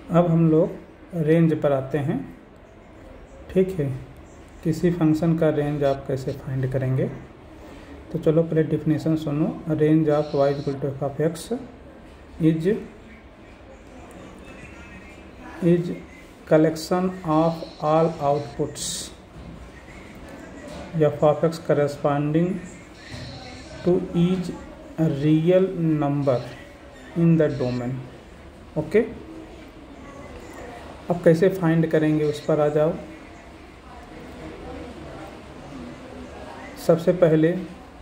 अब हम लोग रेंज पर आते हैं। ठीक है, किसी फंक्शन का रेंज आप कैसे फाइंड करेंगे। तो चलो पहले डिफिनेशन सुनो। Range of y equal to F of x is collection of all outputs F of X corresponding to each real number in the domain. Okay, अब कैसे फाइंड करेंगे उस पर आ जाओ। सबसे पहले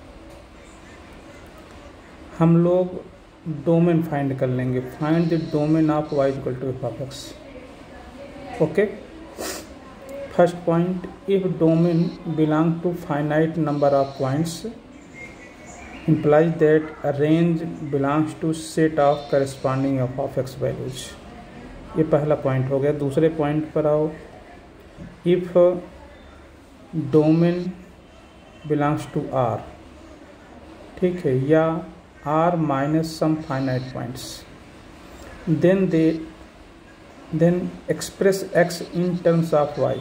हम लोग डोमेन फाइंड कर लेंगे। Find the domain of y equal to F of X. Okay, first point, if domain belong to finite number of points implies that a range belongs to set of corresponding f of x values। ये पहला point हो गया। दूसरे point पर आओ, if domain belongs to r, ठीक है, या r minus some finite points, then express x in terms of y।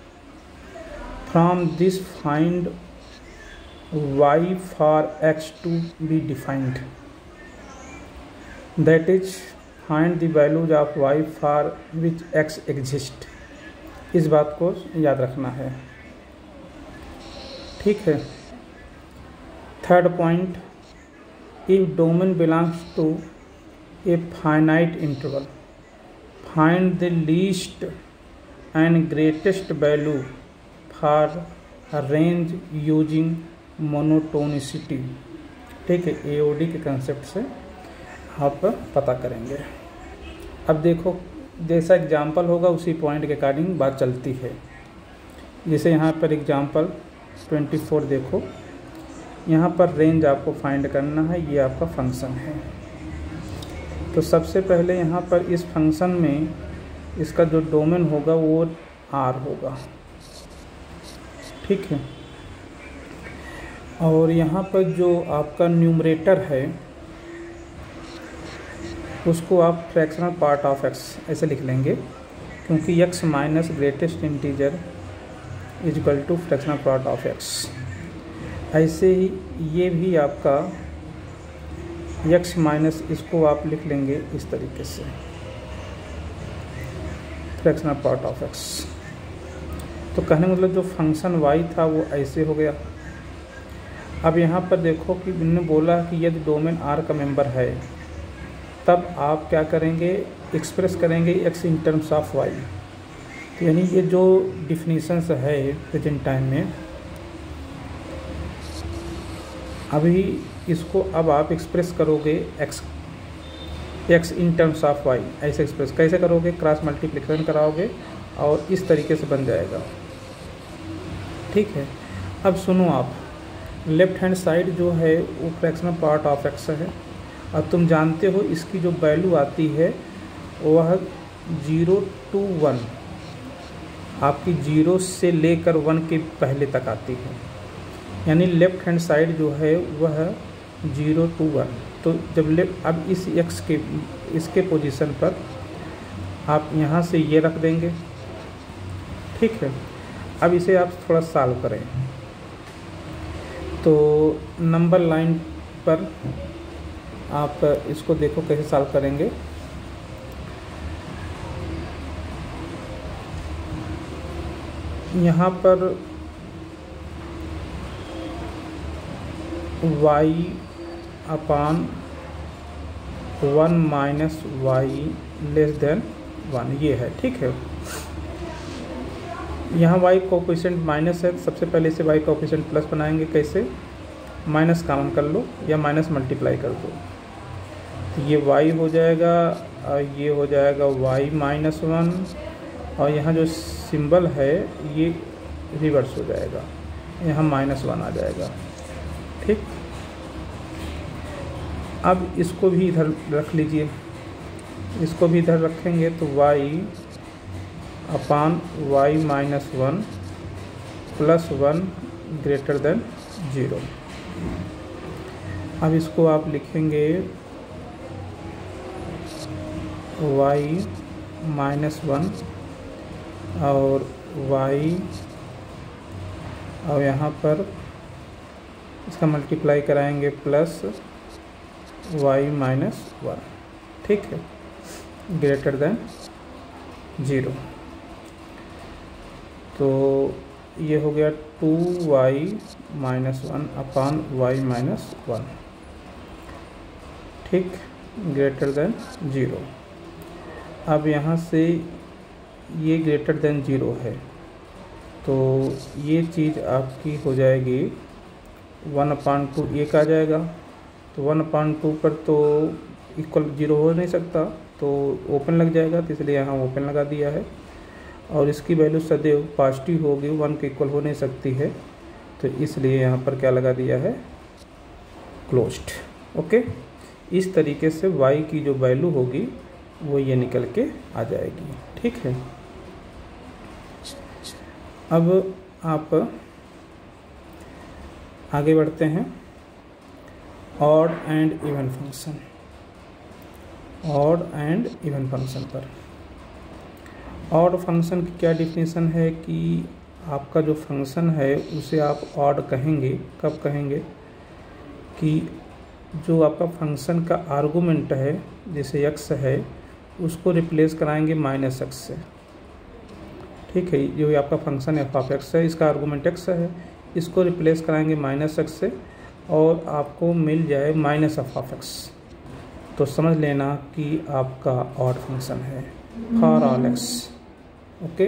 From this find y for x to be defined, that is find the values of y for which x exists। इस बात को याद रखना है। ठीक है। Third point, if domain belongs to a finite interval, find the least and greatest value for range using monotonicity. ठीक है, एओडी के कंसेप्ट से आप पता करेंगे। अब देखो, जैसा एग्जाम्पल होगा उसी पॉइंट के अकॉर्डिंग बात चलती है। जैसे यहाँ पर एग्जाम्पल 24 देखो, यहाँ पर रेंज आपको फाइंड करना है। ये आपका फंक्शन है। तो सबसे पहले यहाँ पर इस फंक्शन में इसका जो डोमेन होगा वो R होगा। ठीक है, और यहाँ पर जो आपका न्यूमरेटर है उसको आप फ्रैक्शनल पार्ट ऑफ x ऐसे लिख लेंगे, क्योंकि x minus greatest integer is equal to fractional part of x। ऐसे ही ये भी आपका x माइनस, इसको आप लिख लेंगे इस तरीके से, फ्रैक्शनल पार्ट ऑफ x। तो कहने मतलब जो फंक्शन y था वो ऐसे हो गया। अब यहाँ पर देखो कि इन्होंने बोला कि यदि डोमेन R का मेंबर है, तब आप क्या करेंगे, एक्सप्रेस करेंगे x in terms of y। तो यानी ये जो डिफिनीशंस है प्रेजेंट टाइम में, अभी इसको अब आप एक्सप्रेस करोगे x in terms of y। ऐसे एक्सप्रेस कैसे करोगे, क्रॉस मल्टीप्लिकेशन कराओगे और इस तरीके से बन जाएगा। ठीक है, अब सुनो, आप लेफ्ट हैंड साइड जो है वो फ्रैक्शनल पार्ट ऑफ x है। अब तुम जानते हो इसकी जो वैल्यू आती है वह 0 to 1, आपकी 0 से लेकर 1 के पहले तक आती है। यानी लेफ्ट हैंड साइड जो है वह 0 to 1। तो जब अब इस x के इसके पोजीशन पर आप यहाँ से ये रख देंगे। ठीक है, अब इसे आप थोड़ा सॉल्व करें। तो नंबर लाइन पर आप इसको देखो कैसे सॉल्व करेंगे। यहाँ पर y upon 1 minus y less than 1 ये है। ठीक है, यहाँ y कोफिशिएंट माइनस है। सबसे पहले इसे y कोफिशिएंट प्लस बनाएंगे। कैसे, माइनस कॉमन कर लो या माइनस मल्टीप्लाई कर दो। तो ये y हो जाएगा और ये हो जाएगा y माइनस 1, और यहाँ जो सिंबल है ये रिवर्स हो जाएगा, यहाँ -1 आ जाएगा। ठीक, अब इसको भी इधर रख लीजिए, इसको भी इधर रखेंगे तो y upon y minus 1 plus 1 greater than 0। अब इसको आप लिखेंगे y -1 और y, और यहाँ पर इसका मल्टीप्लाई कराएंगे प्लस y-1, ठीक है, ग्रेटर देन 0। तो ये हो गया 2y-1 अपान y-1, ठीक, ग्रेटर देन 0। अब यहाँ से ये ग्रेटर देन 0 है, तो ये चीज़ आपकी हो जाएगी 1/2, एक आ जाएगा। तो 1/2 पर तो इक्वल 0 हो नहीं सकता, तो ओपन लग जाएगा, तो इसलिए यहाँ ओपन लगा दिया है। और इसकी वैल्यू सदैव पॉजिटिव होगी, 1 के इक्वल हो नहीं सकती है, तो इसलिए यहाँ पर क्या लगा दिया है, क्लोज्ड। ओके, इस तरीके से y की जो वैल्यू होगी वो ये निकल के आ जाएगी, ठीक है। अब आप आगे बढ़ते हैं odd and even function, odd and even function पर। ऑड फंक्शन की क्या डिफिनीशन है कि आपका जो फंक्शन है उसे आप ऑड कहेंगे, कब कहेंगे कि जो आपका फंक्शन का आर्गूमेंट है, जैसे x है, उसको रिप्लेस कराएंगे -x से, ठीक है। जो आपका फंक्शन f(x) है, इसका आर्गूमेंट x है, इसको रिप्लेस कराएंगे -x से और आपको मिल जाए -f(x), तो समझ लेना कि आपका ऑड फंक्शन है फॉर ऑल x। ओके,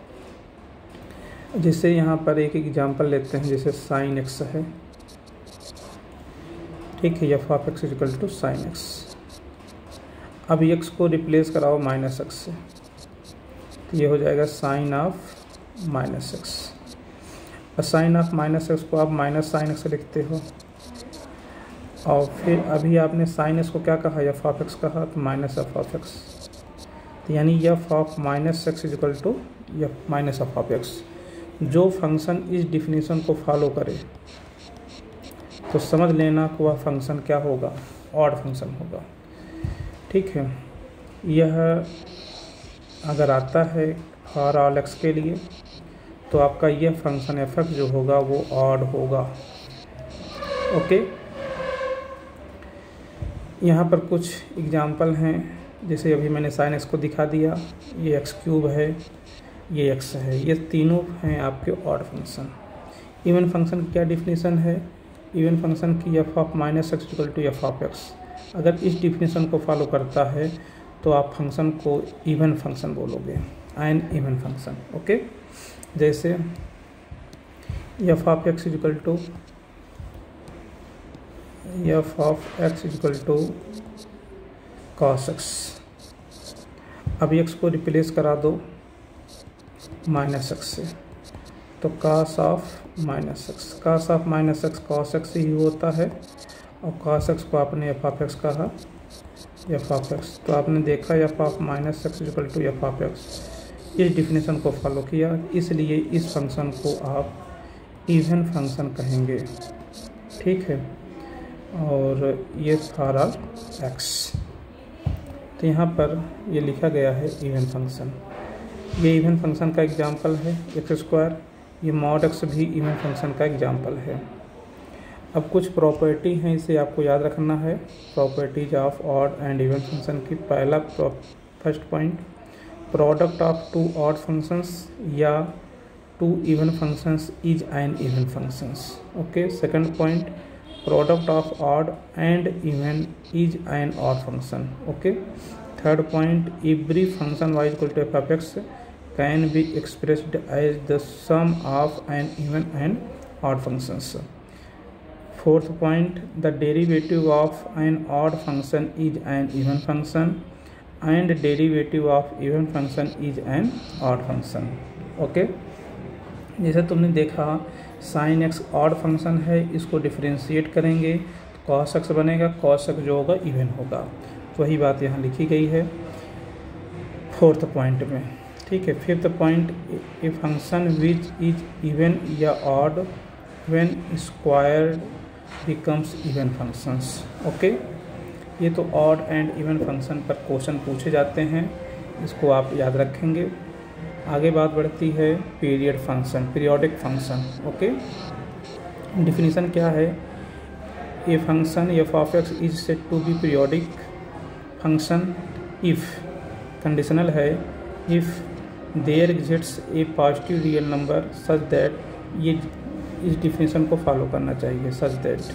जैसे यहाँ पर एक एग्जांपल लेते हैं, जैसे sin x है, ठीक है, f(x) = sin x। अब x को रिप्लेस कराओ -x से, तो ये हो जाएगा sin (-x). और sin (-x) को आप -sin x लिखते हो, और फिर अभी आपने sin x को क्या कहा, f(x) कहा, तो -f(x), तो यानी f(-x) = -f(x). जो फंक्शन इस डिफिनीशन को फॉलो करे तो समझ लेना कि वह फंक्शन क्या होगा, ऑड फंक्शन होगा, ठीक है। यह अगर आता है फॉर ऑल x के लिए, तो आपका यह फंक्शन f(x) जो होगा वो ऑड होगा। ओके, यहाँ पर कुछ एग्जाम्पल हैं, जैसे अभी मैंने sin x को दिखा दिया, ये x³ है, ये x है, ये तीनों हैं आपके ऑड फंक्शन। इवन फंक्शन की क्या डिफिनीशन है, इवन फंक्शन की f(-x) = f(x). अगर इस डिफिनीशन को फॉलो करता है तो आप फंक्शन को इवन फंक्शन बोलोगे, एन इवन फंक्शन। ओके, जैसे f(x) = cos x। अब x को रिप्लेस करा दो -x से, तो cos (-x) cos x ही होता है, और cos x को आपने f(x) कहा, f(x), तो आपने देखा f(-x) = f(x), इस डिफिनीशन को फॉलो किया, इसलिए इस फंक्शन को आप इवन फंक्शन कहेंगे, ठीक है। और ये फॉर ऑल x, तो यहाँ पर ये लिखा गया है इवन फंक्शन। ये इवन फंक्शन का एग्जांपल है x², ये mod x भी इवन फंक्शन का एग्जांपल है। अब कुछ प्रॉपर्टी हैं, इसे आपको याद रखना है, properties of odd and even function की। पहला first point, product of 2 odd functions या 2 even functions is an even functions. Okay, second point, product of odd and even is an odd function. Okay, third point, every function y = f(x) can be expressed as the sum of an even and odd functions. Fourth point, the derivative of an odd function is an even function and derivative of even function is an odd function. Okay, जैसे तुमने देखा sin x odd function है, इसको differentiate करेंगे तो cos x बनेगा, cos x जो होगा इवन होगा, वही बात यहाँ लिखी गई है फोर्थ पॉइंट में, ठीक है। Fifth point, a function which is even या odd when squared becomes even functions. Okay, ये तो ऑड एंड इवन फंक्शन पर क्वेश्चन पूछे जाते हैं, इसको आप याद रखेंगे। आगे बात बढ़ती है period function, periodic function. Okay, definition क्या है? A function f of x is said to be periodic function if, conditional है, if there exists a positive real number such that, ये इस डिफिनीशन को फॉलो करना चाहिए, सच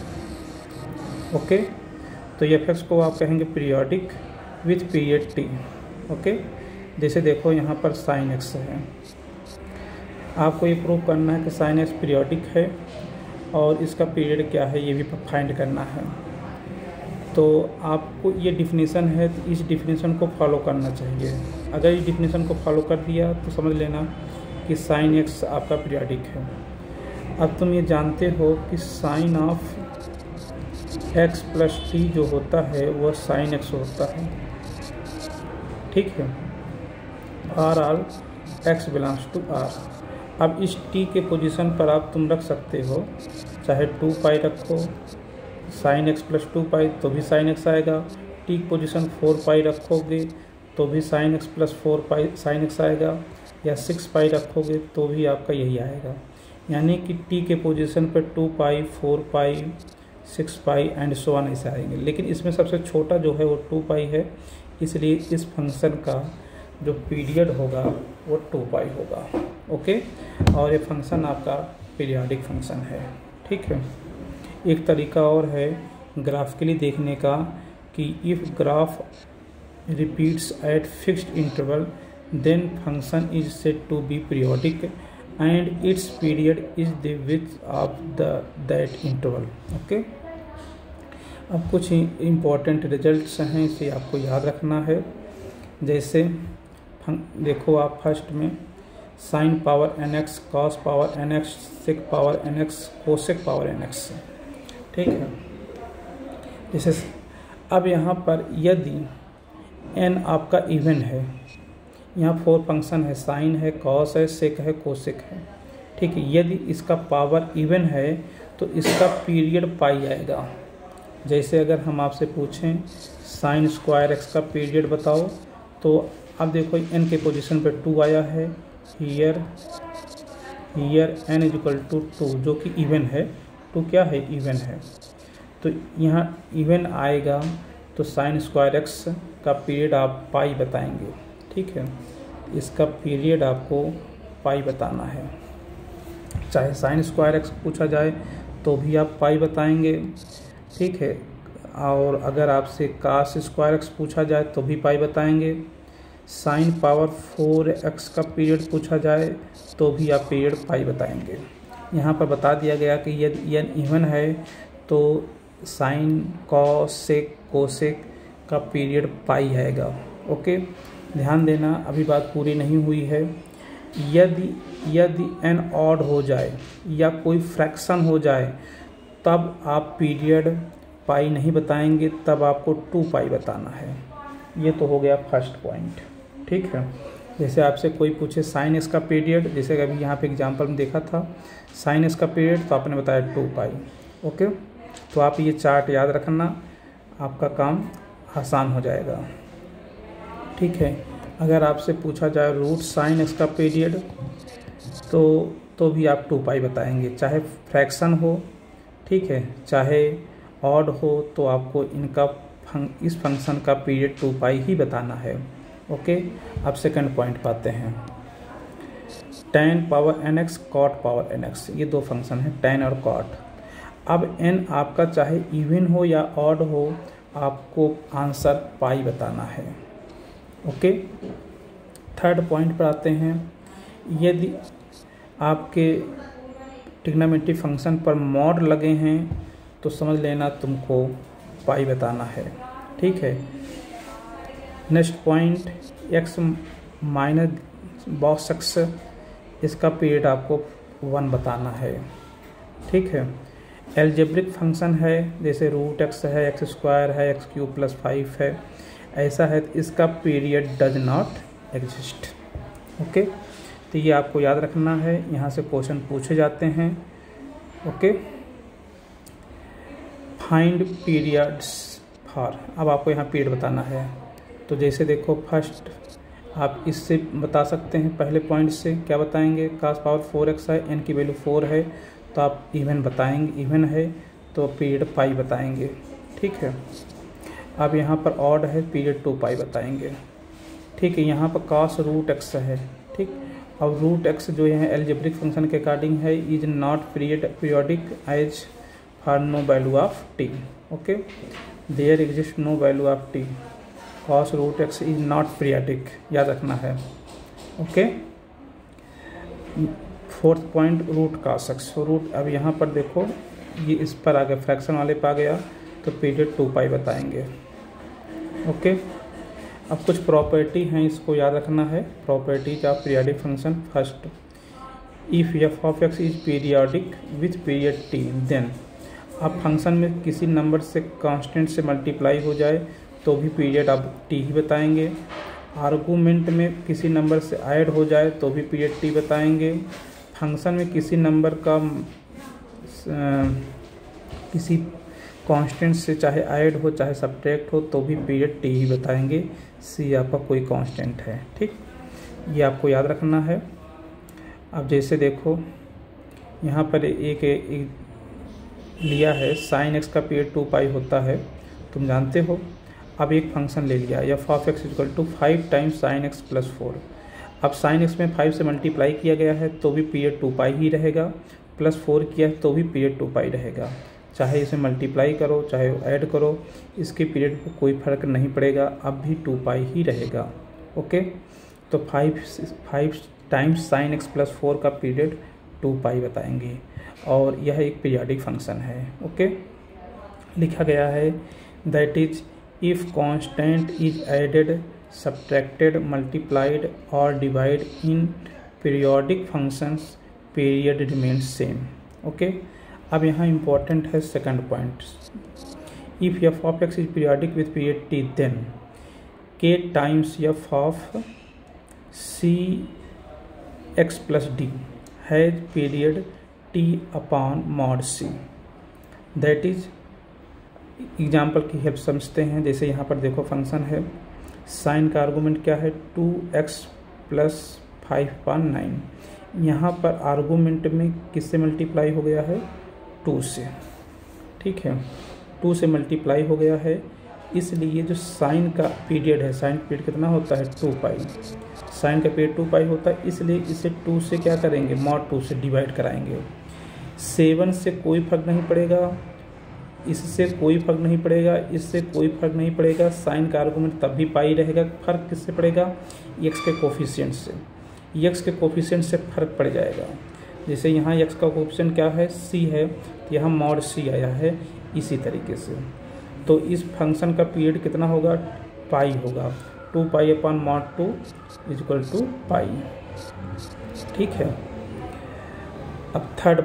दैट। ओके, तो f x को आप कहेंगे periodic with period t. Okay, जैसे देखो यहाँ पर साइन एक्स है, आपको ये प्रूव करना है कि साइन एक्स पीरियोडिक है और इसका पीरियड क्या है ये भी फाइंड करना है। तो आपको ये डिफिनीशन है, तो इस डिफिनीशन को फॉलो करना चाहिए। अगर इस डिफिनीशन को फॉलो कर दिया तो समझ लेना कि साइन एक्स आपका पीरियोडिक है। अब तुम ये जानते हो कि sine of x plus t जो होता है वह साइन एक्स होता है, ठीक है, R all x belongs to R. अब इस टी के पोजीशन पर आप तुम रख सकते हो, चाहे 2 पाई रखो, साइन एक्स प्लस 2 पाई तो भी साइन एक्स आएगा, टी की पोजीशन 4 पाई रखोगे तो भी sine x plus 4 pi sine x आएगा, या 6 पाई रखोगे तो भी आपका यही आएगा। यानी कि टी के पोजीशन पर 2 पाई 4 पाई 6 पाई एंड सो ऑन ऐसे आएंगे, लेकिन इसमें सबसे छोटा जो है वो 2 पाई है, इसलिए इस फंक्शन का जो पीरियड होगा वो 2 पाई होगा। ओके, और ये फंक्शन आपका पीरियोडिक फंक्शन है, ठीक है। एक तरीका और है ग्राफिकली देखने का कि if graph repeats at fixed interval then function is said to be periodic and its period is the width of that interval. Okay, अब कुछ इम्पॉर्टेंट रिजल्ट्स हैं, इसे आपको याद रखना है। जैसे देखो आप फर्स्ट में sine power n x, cos power n x, sec power n x, cosec power n x, ठीक है। जैसे अब यहाँ पर यदि n आपका इवन है, यहाँ 4 फंक्शन है, साइन है, कॉस है, सेक है, कोसेक है, ठीक है। यदि इसका पावर इवन है तो इसका पीरियड पाई आएगा। जैसे अगर हम आपसे पूछें साइन स्क्वायर एक्स का पीरियड बताओ, तो अब देखो n के पोजीशन पे 2 आया है, here n is equal to 2 जो कि इवन है, 2 क्या है, इवन है, तो यहाँ इवन आएगा तो साइन स्क्वायर एक्स का पीरियड आप पाई बताएंगे, ठीक है। इसका पीरियड आपको पाई बताना है, चाहे साइन स्क्वायर एक्स पूछा जाए तो भी आप पाई बताएंगे, ठीक है। और अगर आपसे कास स्क्वायर एक्स पूछा जाए तो भी पाई बताएंगे। साइन पावर 4x का पीरियड पूछा जाए तो भी आप पीरियड पाई बताएंगे। यहाँ पर बता दिया गया कि यदि n इवन है तो साइन कॉस सेक कोसेक का पीरियड पाई आएगा। ओके, ध्यान देना अभी बात पूरी नहीं हुई है। यदि n ऑड हो जाए या कोई फ्रैक्शन हो जाए तब आप पीरियड पाई नहीं बताएंगे, तब आपको 2 पाई बताना है। ये तो हो गया फर्स्ट पॉइंट, ठीक है। जैसे आपसे कोई पूछे साइन एक्स का पीरियड, जैसे अभी यहाँ पे एग्जांपल में देखा था साइन एक्स का पीरियड, तो आपने बताया 2 पाई। ओके, तो आप ये चार्ट याद रखना, आपका काम आसान हो जाएगा, ठीक है। अगर आपसे पूछा जाए रूट साइन एक्स का पीरियड तो भी आप 2 पाई बताएंगे, चाहे फ्रैक्शन हो, ठीक है, चाहे ऑड हो, तो आपको इनका इस फंक्शन का पीरियड 2 पाई ही बताना है। ओके, अब सेकंड पॉइंट पाते हैं, tan power n x, cot power n x, ये 2 फंक्शन है tan और कॉट। अब n आपका चाहे इवन हो या ऑड हो, आपको आंसर पाई बताना है। ओके, थर्ड पॉइंट पर आते हैं, यदि आपके ट्रिग्नोमेट्री फंक्शन पर मॉड लगे हैं तो समझ लेना तुमको पाई बताना है, ठीक है। Next point x minus box x, इसका पीरियड आपको 1 बताना है, ठीक है। एल्जेब्रिक फंक्शन है, जैसे रूट एक्स है, एक्स स्क्वायर है, एक्स क्यूब प्लस 5 है, ऐसा है, इसका period does not exist. Okay, तो ये आपको याद रखना है, यहाँ से क्वेश्चन पूछे जाते हैं। ओके, फाइंड पीरियड्स फॉर, अब आपको यहाँ पीरियड बताना है। तो जैसे देखो फर्स्ट आप इससे बता सकते हैं, पहले पॉइंट से क्या बताएंगे, cos पावर 4x है, n की वैल्यू 4 है तो आप इवन बताएंगे, इवन है तो पीरियड पाई बताएंगे। ठीक है, अब यहाँ पर ऑड है, पीरियड 2 पाई बताएंगे। ठीक है, यहाँ पर cos रूट x है। ठीक, अब रूट x जो है एल्जेब्रिक फंक्शन के अकॉर्डिंग है, is not periodic as for no value of t। Okay, there exist no value of t, cos root x is not periodic, याद रखना है। Okay, fourth point root cos x, root, अब यहाँ पर देखो ये इस पर आ गया, फ्रैक्शन वाले पे आ गया तो पीरियड 2 पाई बताएंगे। ओके, अब कुछ प्रॉपर्टी हैं, इसको याद रखना है, properties of periodic function. First, if f of x is periodic with period t, then, अब फंक्शन में किसी नंबर से कांस्टेंट से मल्टीप्लाई हो जाए तो भी पीरियड आप टी ही बताएंगे। आर्गूमेंट में किसी नंबर से ऐड हो जाए तो भी पीरियड टी बताएंगे। फंक्शन में किसी नंबर का किसी कांस्टेंट से चाहे ऐड हो चाहे सब्ट्रैक्ट हो तो भी पीरियड टी ही बताएंगे। सी आपका कोई कांस्टेंट है। ठीक, ये आपको याद रखना है। अब जैसे देखो यहाँ पर एक लिया है, साइन एक्स का पीरियड 2 पाई होता है, तुम जानते हो। अब एक फंक्शन ले लिया, f of x equal to 5 times sine x plus 4। अब साइन एक्स में 5 से मल्टीप्लाई किया गया है तो भी पीरियड 2 पाई ही रहेगा, प्लस 4 किया है तो भी पीरियड 2 पाई रहेगा। चाहे इसे मल्टीप्लाई करो चाहे ऐड करो, इसके पीरियड को कोई फ़र्क नहीं पड़ेगा, अब भी 2 पाई ही रहेगा। ओके, तो 5 टाइम्स साइन एक्स प्लस 4 का पीरियड 2 पाई बताएंगे और यह एक पीरियोडिक फंक्शन है। ओके, लिखा गया है that is if constant is added subtracted multiplied और divide in periodic functions period remains same. Okay, अब यहाँ इम्पॉर्टेंट है second point, if f of x is periodic with period t then k times f of c x plus d has period t upon mod c. That is, example की help समझते हैं। जैसे यहाँ पर देखो function है, sign का argument क्या है 2x प्लस 5/9। यहाँ पर आर्गूमेंट में किससे मल्टीप्लाई हो गया है, 2 से। ठीक है, 2 से मल्टीप्लाई हो गया है, इसलिए जो साइन का पीरियड है, साइन पीरियड कितना होता है 2 पाई, साइन का पीरियड 2 पाई होता है, इसलिए इसे 2 से क्या करेंगे, मॉड 2 से डिवाइड कराएंगे। 7 से कोई फर्क नहीं पड़ेगा, इससे कोई फर्क नहीं पड़ेगा, इससे कोई फर्क नहीं पड़ेगा, साइन का आर्गूमेंट तब भी पाई रहेगा। फर्क किससे पड़ेगा, एक्स के कोफिशिएंट से, एक्स के कोफिशिएंट से फर्क पड़ जाएगा। जैसे यहाँ एक्स का कोफिशिएंट क्या है, सी है, तो यहाँ मॉड सी आया है, इसी तरीके से। तो इस फंक्शन का पीरियड कितना होगा, पाई होगा, 2 pi upon mod 2 equal to pi. ठीक है, अब थर्ड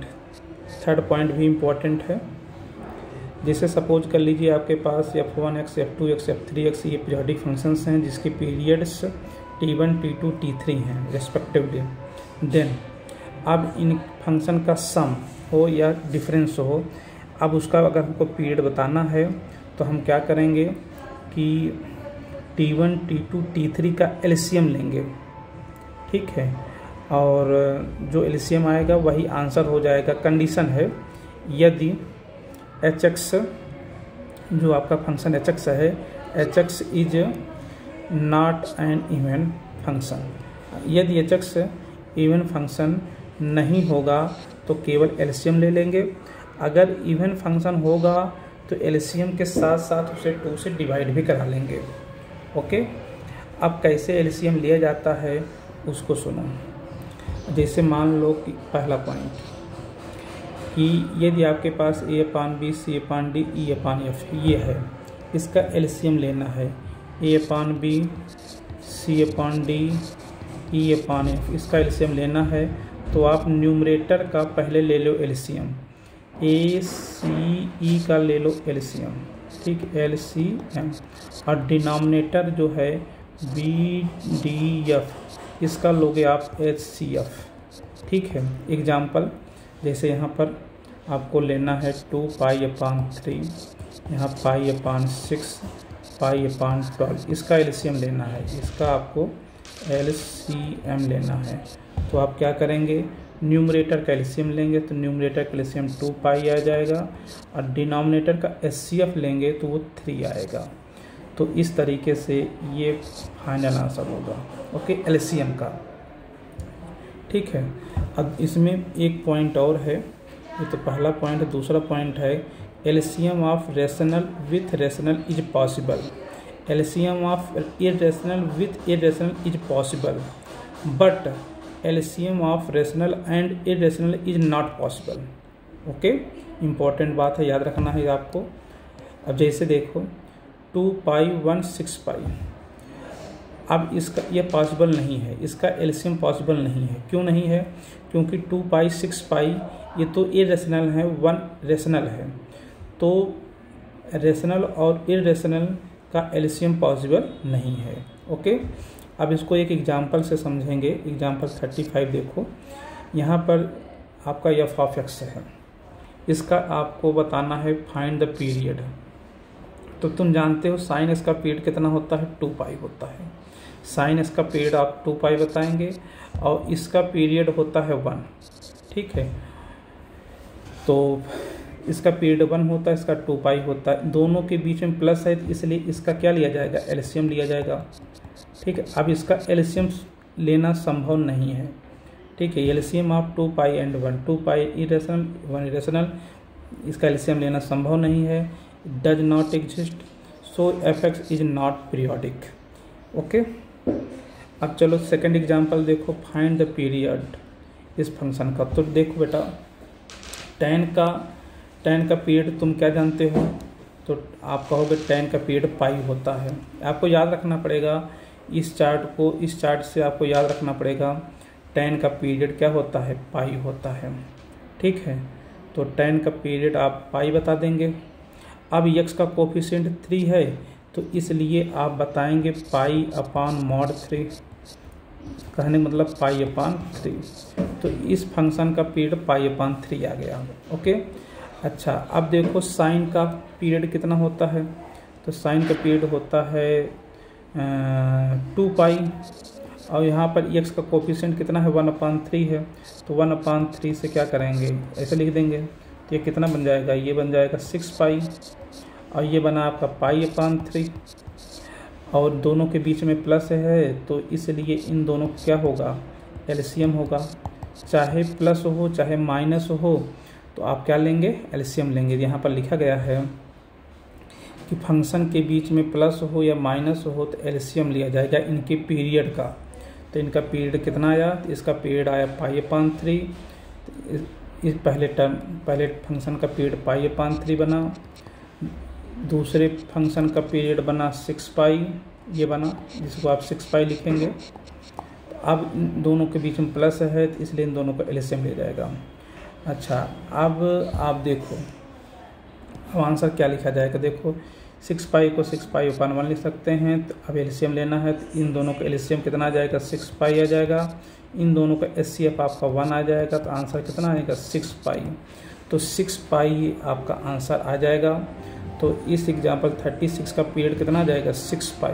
पॉइंट भी इम्पोर्टेंट है। जैसे सपोज कर लीजिए आपके पास f1x, f2x, f3x ये पीरियोडिक फंक्शंस हैं जिसके पीरियड्स t1, t2, t3 हैं रेस्पेक्टिवली। देन अब इन फंक्शन का सम हो या डिफरेंस हो, अब उसका अगर हमको पीरियड बताना है तो हम क्या करेंगे कि t1, t2, t3 का एलसीएम लेंगे। ठीक है, और जो एलसीएम आएगा वही आंसर हो जाएगा। कंडीशन है, यदि hx जो आपका फंक्शन hx है, hx is not an even function. यदि hx इवन फंक्शन नहीं होगा तो केवल एलसीएम ले लेंगे, अगर इवन फंक्शन होगा तो एलसीएम के साथ साथ उसे 2 से डिवाइड भी करा लेंगे। ओके, अब कैसे एलसीएम लिया जाता है उसको सुनो। जैसे मान लो कि पहला पॉइंट कि यदि आपके पास a/b, c/d, e/f ये है, इसका एलसीएम लेना है, a/b, c/d, e/f इसका एलसीएम लेना है, तो आप न्यूमरेटर का पहले ले लो एलसीएम, a, c, e का ले लो एलसीएम। ठीक, LCM, और डिनोमिनेटर जो है b, d, f इसका लोगे आप HCF। ठीक है, एग्जाम्पल जैसे यहाँ पर आपको लेना है 2 पाई अपॉन 3, यहाँ पाई अपॉन 6, π/12 इसका एलसीएम लेना है, इसका आपको एलसीएम लेना है। तो आप क्या करेंगे, न्यूमरेटर का एलसीएम लेंगे तो न्यूमरेटर का एलसीएम 2π आ जाएगा और डिनोमिनेटर का एचसीएफ लेंगे तो वो 3 आएगा। तो इस तरीके से ये फाइनल आंसर होगा, ओके, एलसीएम का। ठीक है, अब इसमें एक पॉइंट और है, ये तो पहला पॉइंट है। दूसरा पॉइंट है LCM of rational with rational is possible, LCM of irrational with irrational is possible, but LCM of rational and irrational is not possible. Okay, important बात है, याद रखना है आपको। अब जैसे देखो 2π 1 6π, अब इसका ये पॉसिबल नहीं है, इसका एलसीएम पॉसिबल नहीं है। क्यों नहीं है? क्योंकि 2π 6π ये तो इरेशनल है, 1 रेशनल है, तो रेशनल और इरेशनल का एलसीएम पॉसिबल नहीं है। ओके, अब इसको एक एग्जांपल से समझेंगे। एग्जांपल 35 देखो, यहाँ पर आपका f(x) है, इसका आपको बताना है फाइंड द पीरियड। तो तुम जानते हो साइन इसका पीरियड कितना होता है, 2π होता है। साइन इसका पीरियड आप 2π बताएंगे और इसका पीरियड होता है 1। ठीक है, तो इसका पीरियड 1 होता है, इसका 2π होता है, दोनों के बीच में प्लस है, इसलिए इसका क्या लिया जाएगा, एलसीएम लिया जाएगा। ठीक है, अब इसका एलसीएम लेना संभव नहीं है। ठीक है, LCM of 2π and 1, 2π irrational 1 irrational, इसका एलसीएम लेना संभव नहीं है, does not exist, so f(x) is not periodic. Okay, अब चलो सेकंड एग्जांपल देखो, फाइंड द पीरियड इस फंक्शन का। तो देखो बेटा, tan का पीरियड तुम क्या जानते हो, तो आप कहोगे tan का पीरियड पाई होता है। आपको याद रखना पड़ेगा इस चार्ट से आपको याद रखना पड़ेगा tan का पीरियड क्या होता है, पाई होता है। ठीक है, तो tan का पीरियड आप पाई बता देंगे। अब x का कोफिशिएंट 3 है, तो इसलिए आप बताएंगे π/3, कहने मतलब π/3। तो इस फंक्शन का पीरियड π/3 आ गया। ओके, अच्छा, अब देखो साइन का पीरियड कितना होता है, तो साइन का पीरियड होता है 2π, और यहाँ पर x का कोफिशिएंट कितना है, 1/3 है, तो 1/3 से क्या करेंगे, ऐसे लिख देंगे। तो ये कितना बन जाएगा, ये बन जाएगा 6π, और ये बना आपका π/3, और दोनों के बीच में प्लस है, तो इसलिए इन दोनों को क्या होगा, एलसीएम होगा। चाहे प्लस हो चाहे माइनस हो, तो आप क्या लेंगे, एलसीएम लेंगे। यहाँ पर लिखा गया है कि फंक्शन के बीच में प्लस हो या माइनस हो तो एलसीएम लिया जाएगा इनके पीरियड का। तो इनका पीरियड कितना आया, तो इसका पीरियड आया π/3। इस पहले फंक्शन का पीरियड π/3 बना, दूसरे फंक्शन का पीरियड बना 6π, ये बना, जिसको आप 6π लिखेंगे। अब दोनों के बीच में प्लस है, तो इसलिए इन दोनों का एलसीएम ले जाएगा। अच्छा, अब आप देखो अब आंसर क्या लिखा जाएगा। देखो 6π को 6π/1 लिख सकते हैं। तो अब एलसीएम लेना है, तो इन दोनों का एलसीएम कितना आ जाएगा, 6π आ जाएगा। इन दोनों का एचसीएफ आपका 1 आ जाएगा, तो आंसर कितना आएगा, 6π। तो 6π आपका आंसर आ जाएगा। तो इस एग्जाम्पल 36 का पीरियड कितना आ जाएगा, 6π।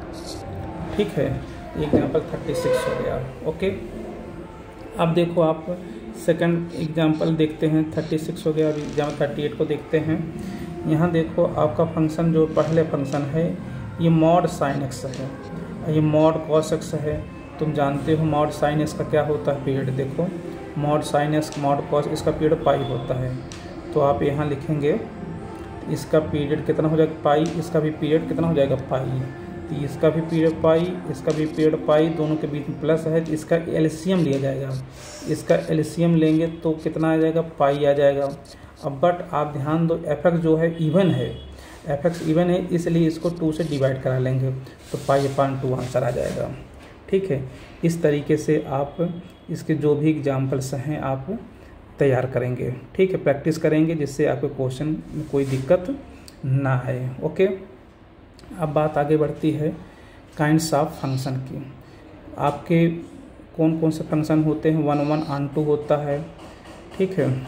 ठीक है, एग्जाम्पल 36 हो गया। ओके, अब देखो आप सेकंड एग्जाम्पल देखते हैं, 36 हो गया। अभी एग्जाम्पल 38 को देखते हैं। यहाँ देखो आपका फंक्शन जो पहले फंक्शन है ये मॉड साइन एक्स है, ये मॉड कॉस एक्स है। तुम जानते हो मॉड साइन एक्स का क्या होता है पीरियड। देखो mod sine x mod cos, इसका पीरियड पाई होता है। तो आप यहाँ लिखेंगे इसका पीरियड कितना हो जाएगा, पाई, इसका भी पीरियड कितना हो जाएगा, पाई। तो इसका भी पीरियड पाई, इसका भी पीरियड पाई, दोनों के बीच में प्लस है, तो इसका एलसीएम लिया जाएगा। इसका एलसीएम लेंगे तो कितना आ जाएगा, पाई आ जाएगा। अब बट आप ध्यान दो, f(x) जो है इवन है, f(x) इवन है, इसलिए इसको 2 से डिवाइड करा लेंगे, तो π/2 आंसर आ जाएगा। ठीक है, इस तरीके से आप इसके जो भी एग्जाम्पल्स हैं आप तैयार करेंगे। ठीक है, प्रैक्टिस करेंगे, जिससे आपके क्वेश्चन में कोई दिक्कत ना आए। ओके, अब बात आगे बढ़ती है काइंड्स ऑफ फंक्शन की। आपके कौन कौन से फंक्शन होते हैं, 1 1 ऑन 2 होता है। ठीक है,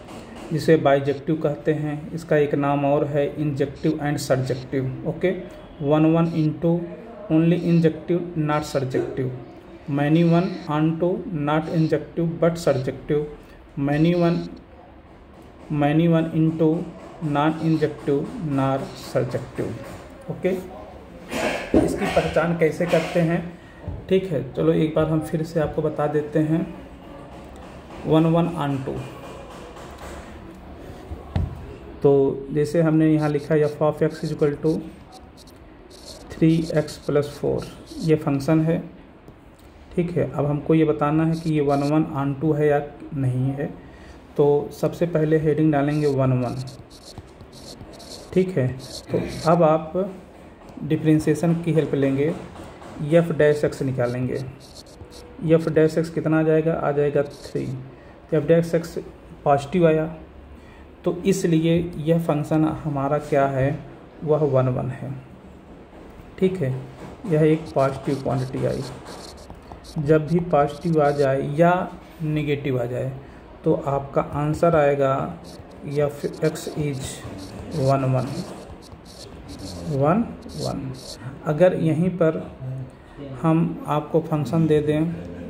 जिसे बाइजेक्टिव कहते हैं। इसका एक नाम और है injective and surjective. Okay, 1 1 into only injective not surjective, many 1 onto not injective but surjective, many 1 into non injective nor surjective। Okay, इसकी पहचान कैसे करते हैं, ठीक है। चलो एक बार हम फिर से आपको बता देते हैं। 1 1 onto, तो जैसे हमने यहाँ लिखा f of x equal to 3x + 4, ये फंक्शन है, ठीक है। अब हमको ये बताना है कि ये 1 1 onto है या नहीं है। तो सबसे पहले हेडिंग डालेंगे 1 1, ठीक है। तो अब आप डिफरेंशिएशन की हेल्प लेंगे, एफ डैश एक्स निकालेंगे। एफ डैश एक्स कितना आ जाएगा 3। एफ डैश एक्स पॉजिटिव आया, तो इसलिए यह फंक्शन हमारा क्या है, वह 1 1 है, ठीक है। यह एक पॉजिटिव क्वांटिटी आई। जब भी पॉजिटिव आ जाए या नेगेटिव आ जाए तो आपका आंसर आएगा एफ एक्स इज 1 1 1 1। अगर यहीं पर हम आपको फंक्शन दे दें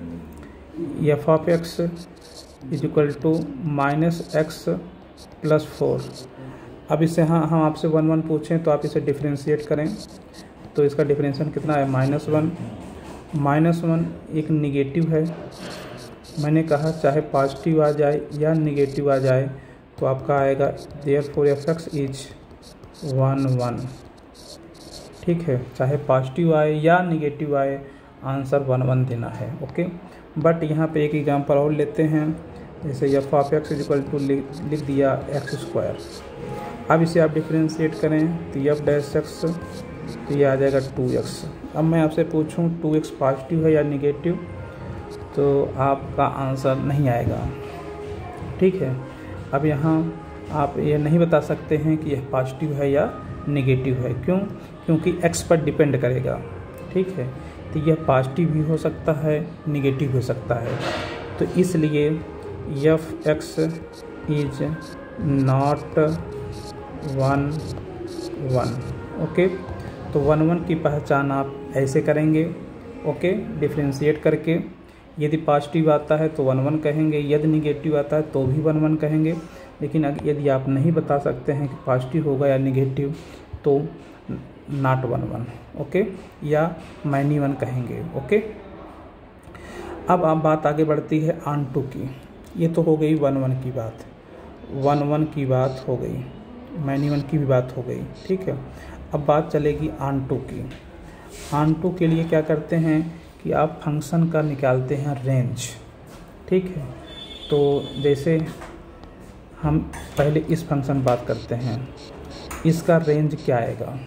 f of x is equal to -x + 4, अब इसे हम आपसे 1 1 पूछें तो आप इसे डिफरेंशिएट करें, तो इसका डिफरेंशिएशन कितना है -1। -1 एक निगेटिव है, मैंने कहा चाहे पॉजिटिव आ जाए या निगेटिव आ जाए तो आपका आएगा देयरफॉर एफ एक्स इज 1 1, ठीक है। चाहे पॉजिटिव आए या निगेटिव आए, आंसर 1 1 देना है, ओके। बट यहाँ पे एक एग्जांपल और लेते हैं, जैसे f of x is equal to लिख दिया x²। अब इसे आप डिफरेंशिएट करें तो एफ डैश एक्स, तो ये आ जाएगा 2x। अब मैं आपसे पूछूं 2x पॉजिटिव है या निगेटिव, तो आपका आंसर नहीं आएगा, ठीक है। अब यहाँ आप ये नहीं बता सकते हैं कि यह पॉजिटिव है या निगेटिव है, क्यों? क्योंकि x पर डिपेंड करेगा, ठीक है। तो यह पॉजिटिव भी हो सकता है, निगेटिव हो सकता है, तो इसलिए f x is not 1 1, okay. तो 1 1 की पहचान आप ऐसे करेंगे, ओके, डिफरेंशिएट करके। यदि पॉजिटिव आता है तो 1 1 कहेंगे, यदि निगेटिव आता है तो भी 1 1 कहेंगे। लेकिन यदि आप नहीं बता सकते हैं कि पॉजिटिव होगा या निगेटिव तो नॉट 1 1, ओके, या मैनी 1 कहेंगे, ओके। अब आप बात आगे बढ़ती है onto की। ये तो हो गई 1 1 की बात, 1 1 की बात हो गई, मैनी 1 की भी बात हो गई, ठीक है। अब बात चलेगी onto की। onto के लिए क्या करते हैं कि आप फंक्शन का निकालते हैं रेंज, ठीक है। तो जैसे हम पहले इस फंक्शन बात करते हैं, इसका रेंज क्या आएगा,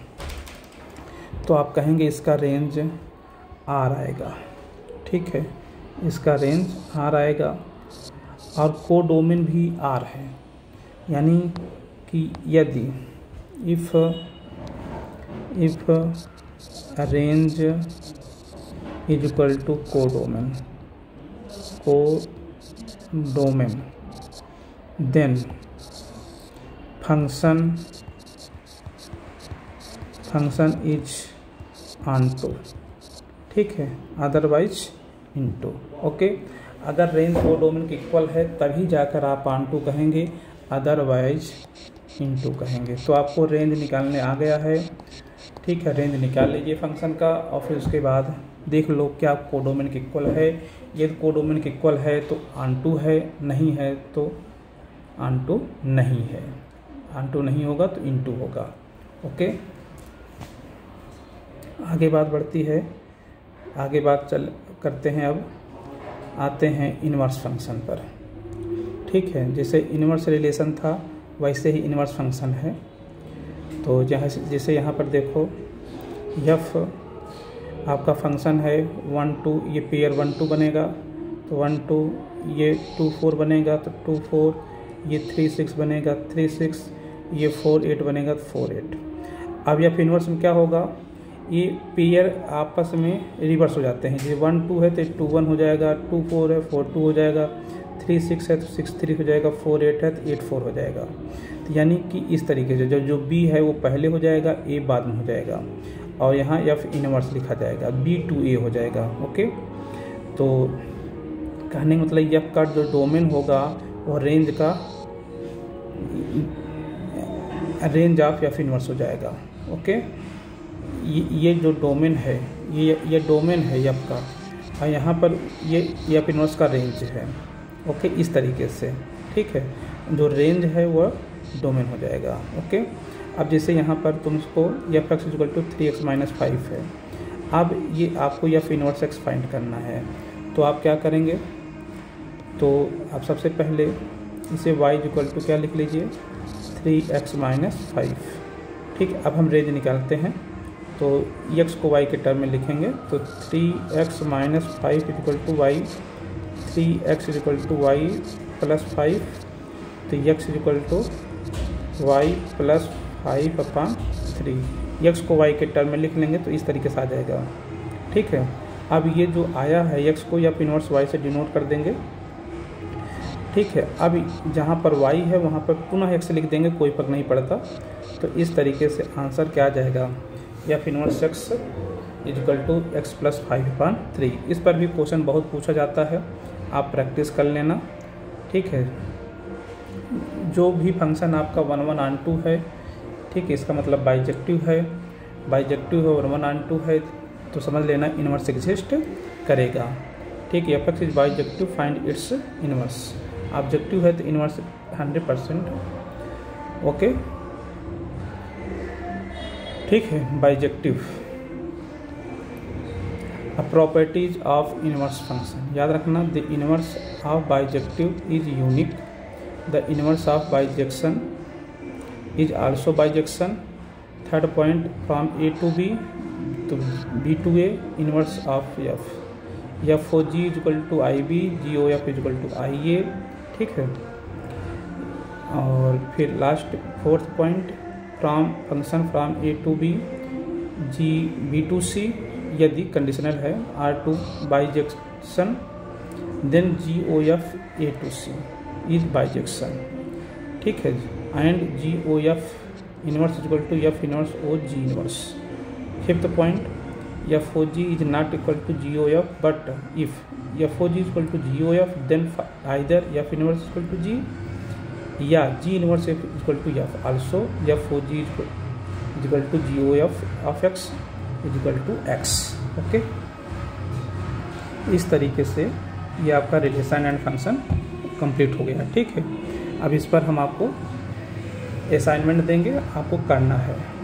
तो आप कहेंगे इसका रेंज R आएगा, ठीक है। इसका रेंज R आएगा और कोडोमेन भी R है, यानी कि यदि if range is equal to codomain then function is onto, ठीक है, अदरवाइज इनटू, ओके। अगर रेंज कोडोमेन के इक्वल है तभी जाकर आप onto कहेंगे, अदरवाइज इनटू कहेंगे। तो आपको रेंज निकालने आ गया है, ठीक है। रेंज निकाल लीजिए फंक्शन का और फिर उसके बाद देख लो क्या कोडोमेन के इक्वल है। यदि कोडोमेन के इक्वल है तो onto है, नहीं है तो onto नहीं है, onto नहीं होगा तो इनटू होगा, ओके। आगे बात बढ़ती है, आगे बात करते हैं। अब आते हैं इन्वर्स फंक्शन पर, ठीक है। जैसे इन्वर्स रिलेशन था वैसे ही इन्वर्स फंक्शन है। तो जैसे यहाँ पर देखो एफ आपका फंक्शन है 1 2, ये पेयर 1 2 बनेगा तो 1 2, ये 2 4 बनेगा तो 2 4, ये 3 6 बनेगा 3 6, ये 4 8 बनेगा तो 4 8। अब एफ इन्वर्स में क्या होगा, ये पेयर आपस में रिवर्स हो जाते हैं। जैसे 1 2 है तो 2 1 हो जाएगा, 2 4 है 4 2 हो जाएगा, 3 6 है तो 6 3 हो जाएगा, 4 8 है तो 8 4 हो जाएगा। तो यानी कि इस तरीके से जो बी है वो पहले हो जाएगा, ए बाद में हो जाएगा। और यहाँ एफ इनवर्स लिखा जाएगा, B2A हो जाएगा। ओके, तो कहने का मतलब एफ का जो डोमेन होगा वो रेंज ऑफ एफ इनवर्स हो जाएगा। ओके, ये जो डोमेन है ये डोमेन है एफ का, और यहाँ पर ये एफ इनवर्स का रेंज है। ओके, इस तरीके से, ठीक है, जो रेंज है वह डोमेन हो जाएगा। ओके, अब जैसे यहाँ पर तुमको F x equal to 3x - 5 है। अब ये आपको एफ इनवर्स एक्स फाइंड करना है, तो आप क्या करेंगे, तो आप सबसे पहले इसे y इक्वल टू क्या लिख लीजिए, 3x - 5। ठीक, अब हम रेंज निकालते हैं, तो x को y के टर्म में लिखेंगे, तो 3x - 5 equal to y, 3x equal to y plus 5, तो x equal to y plus 5/3। x को y के टर्म में लिख लेंगे तो इस तरीके से आ जाएगा। ठीक है, अब ये जो आया है x को या इनवर्स y से डिनोट कर देंगे। ठीक है, अब जहाँ पर y है वहाँ पर पुनः x लिख देंगे, कोई फर्क नहीं पड़ता। तो इस तरीके से आंसर क्या आ जाएगा, f inverse x equal to x plus 5/3। इस पर भी क्वेश्चन बहुत पूछा जाता है, आप प्रैक्टिस कर लेना। ठीक है, जो भी फंक्शन आपका 1 1 ऑन 2 है, ठीक है, इसका मतलब बाइजेक्टिव है, और 1 ऑन 2 है, तो समझ लेना इनवर्स एग्जिस्ट करेगा। ठीक है, f x is bijective, find its inverse. Bijective है तो इनवर्स 100%। ओके, ठीक है, bijective. Properties of inverse function याद रखना, the inverse of bijective is unique, the inverse of bijection is also bijection. Third point, from A to B तो B2A inverse of f o g equal to IB, GOF equal to IA। ठीक है, और फिर last fourth point, from function from A to B B to C यदि conditional है, R2 bijection, then GOF A to C is bijection. ठीक है, and GOF inverse equal to F inverse O G inverse. Fifth point, FOG is not equal to GOF, but if FOG is equal to GOF then either F inverse equal to G या G inverse equal to F। Also FOG is equal to GOF of X is equal to X। Okay, इस तरीके से ये आपका relation and function complete हो गया। ठीक है, अब इस पर हम आपको असाइनमेंट देंगे, आपको करना है।